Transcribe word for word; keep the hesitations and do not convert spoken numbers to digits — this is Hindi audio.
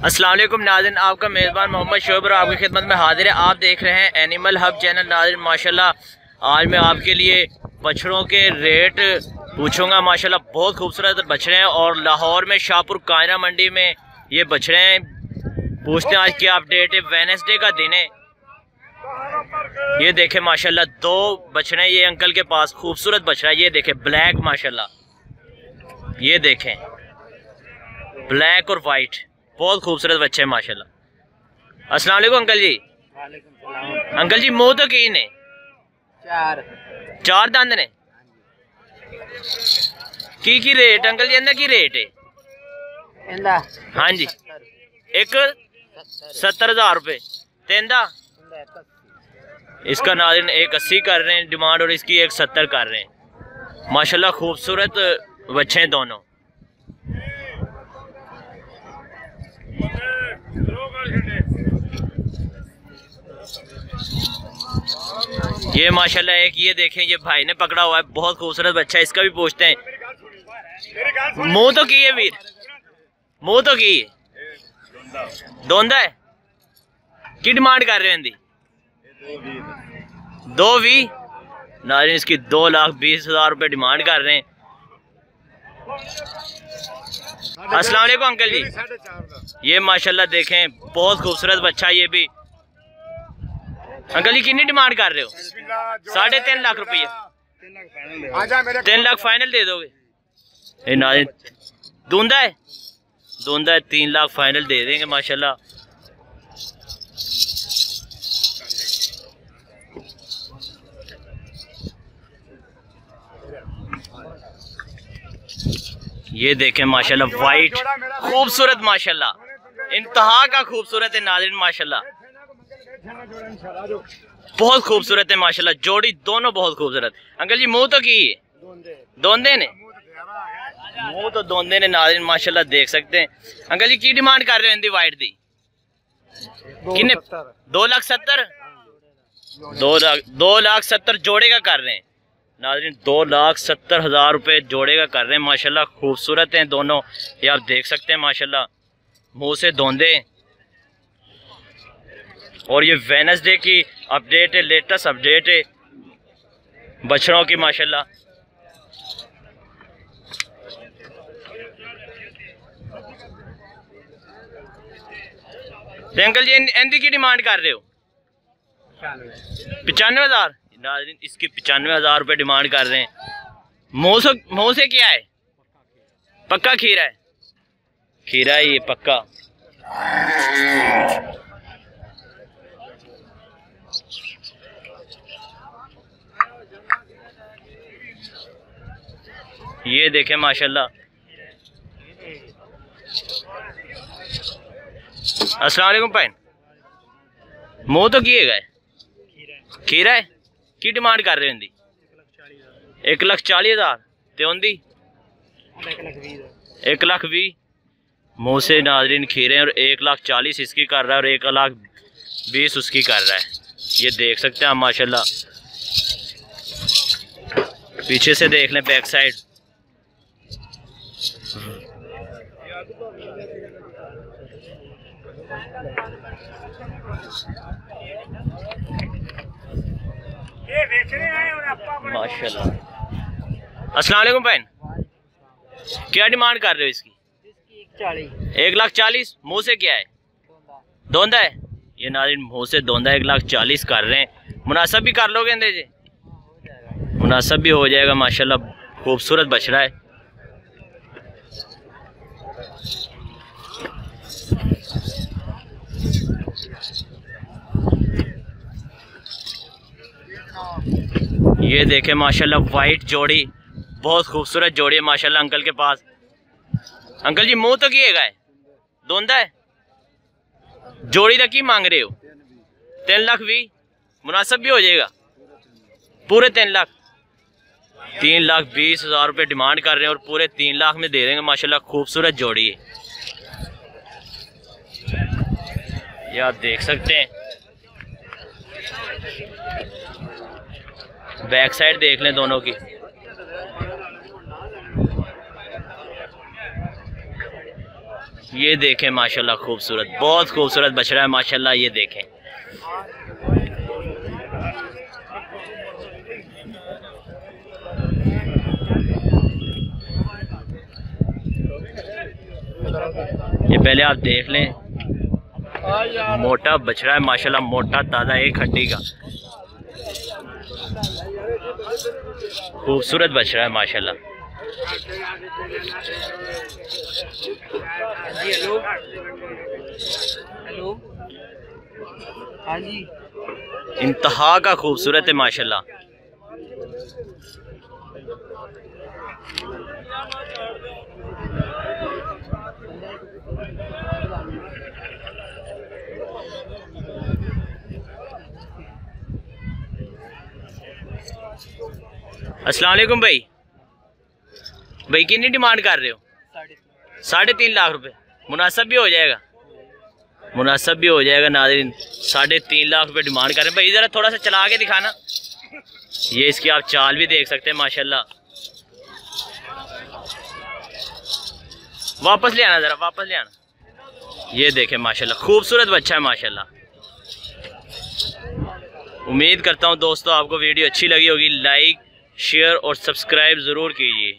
अस्सलाम वालेकुम नाज़रीन, आपका मेज़बान मोहम्मद शोएब आपकी खिदमत में हाजिर है। आप देख रहे हैं एनिमल हब चैनल। नाज़रीन माशाल्लाह आज मैं आपके लिए बछड़ों के रेट पूछूंगा। माशाल्लाह बहुत खूबसूरत बछड़े हैं और लाहौर में शाहपुर कायरा मंडी में ये बछड़े हैं। पूछते हैं आज क्या अपडेट है। वेडनेसडे का दिन है। ये देखें माशाल्लाह दो बछड़े ये अंकल के पास, खूबसूरत बछड़ा है। ये देखें ब्लैक, माशाल्लाह ये देखें ब्लैक और वाइट, बहुत खूबसूरत बच्चे हैं माशाल्लाह। अस्सलाम वालेकुम अंकल जी। अंकल जी मुँह तो की ने चार चार दंद ने की की रेट अंकल जी? इंदा की रेट है? हाँ जी, एक सत्तर हजार रुपये। तेंदा इसका नाज़रीन एक अस्सी कर रहे हैं डिमांड और इसकी एक सत्तर कर रहे हैं। माशाल्लाह खूबसूरत बच्चे हैं दोनों। ये माशाल्लाह एक ये देखें, ये भाई ने पकड़ा हुआ है, बहुत खूबसूरत बच्चा है। इसका भी पूछते हैं। मुंह तो की है वीर, मुंह तो की है, दोंदा है की डिमांड कर रहे हैं? इंदी दो वी नाज़रीन इसकी दो लाख बीस हजार रुपये डिमांड कर रहे हैं। अस्सलाम वालेकुम अंकल जी। ये माशाल्लाह देखें बहुत खूबसूरत बच्चा। ये भी अंकल जी कितनी डिमांड कर रहे हो? साढ़े तीन लाख रुपये। तीन लाख फाइनल दे दोगे? ये नाज़रीन दूंदा है, दूंदा है, तीन लाख फाइनल दे देंगे माशाल्लाह। ये देखें माशाल्लाह वाइट खूबसूरत, माशाल्लाह इंतहा का खूबसूरत है नाज़रीन। माशाल्लाह बहुत खूबसूरत है माशाल्लाह, जोड़ी दोनों बहुत खूबसूरत। अंकल जी मुंह तो की दोंदे ने, मुंह तो दोंदे ने नाज़रीन माशाल्लाह देख सकते हैं। अंकल जी की डिमांड कर रहे हैं इंदी वाइट दी? कितने? दो लाख सत्तर दो लाख दो लाख सत्तर जोड़े का कर रहे हैं नाज़रीन। दो लाख सत्तर हजार रुपये जोड़े का कर रहे हैं। माशाल्लाह खूबसूरत हैं दोनों, ये आप देख सकते हैं माशाल्लाह, मुंह से धोंदे। और ये वेडनेसडे की अपडेट है, लेटेस्ट अपडेट है बछड़ों की माशाल्लाह। तो अंकल जी एंडी की डिमांड कर रहे हो? पचानवे हजार नाज़रीन इसकी पचानवे हजार रुपये डिमांड कर रहे हैं। मुँह से मुँह से क्या है? पक्का खीरा है, खीरा है ये पक्का। ये देखें माशाल्लाह। अस्सलाम वालेकुम पैन, मुँह तो किए गए, खीरा है की डिमांड कर रहे हैं? एक लाख चालीस हजार ते उनदी एक लाख भी। मुँह से नाज़रीन खीरे और एक लाख चालीस इसकी कर रहा है और एक लाख बीस उसकी कर रहा है। ये देख सकते हैं आप माशाल्लाह। पीछे से देख लें बैक साइड। माशाल्लाह। अस्सलाम वालेकुम बहन, क्या डिमांड कर रहे हो इसकी? एक लाख चालीस। मुँह से क्या है? दोंदा है। ये नाज़रीन मुँह से दोंदा एक लाख चालीस कर रहे हैं। मुनासब भी कर लोगे अंदर जी? मुनासब भी हो जाएगा माशाल्लाह, खूबसूरत बछड़ा है। ये देखें माशाल्लाह वाइट जोड़ी, बहुत खूबसूरत जोड़ी है माशाल्लाह अंकल के पास। अंकल जी मुंह तो किएगा है, दोंदा है, जोड़ी तक ही मांग रहे हो? तीन लाख भी मुनासिब भी हो जाएगा, पूरे तीन लाख तीन लाख बीस हजार रुपये डिमांड कर रहे हैं और पूरे तीन लाख में दे देंगे माशाल्लाह। खूबसूरत जोड़ी है, ये आप देख सकते हैं। बैक साइड देख लें दोनों की। ये देखें माशाल्लाह खूबसूरत, बहुत खूबसूरत बछड़ा है माशाल्लाह। ये देखें ये पहले आप देख लें, मोटा बछड़ा है माशाल्लाह, मोटा ताजा एक हड्डी का खूबसूरत बछड़ा है माशाल्लाह। हेलो हेलो हाँ जी, इंतहा का खूबसूरत है माशाल्लाह। अस्सलाम वालेकुम भाई। भाई कितनी डिमांड कर रहे हो? साढ़े तीन लाख रुपए। मुनासब भी हो जाएगा, मुनासब भी हो जाएगा नाज़रीन। साढ़े तीन लाख रुपए डिमांड कर रहे हैं भाई। ज़रा थोड़ा सा चला के दिखाना। ये इसकी आप चाल भी देख सकते हैं माशाल्लाह। वापस ले आना, ज़रा वापस ले आना। ये देखें माशाल्लाह, खूबसूरत बच्चा है माशाल्लाह। उम्मीद करता हूँ दोस्तों आपको वीडियो अच्छी लगी होगी। लाइक शेयर और सब्सक्राइब ज़रूर कीजिए।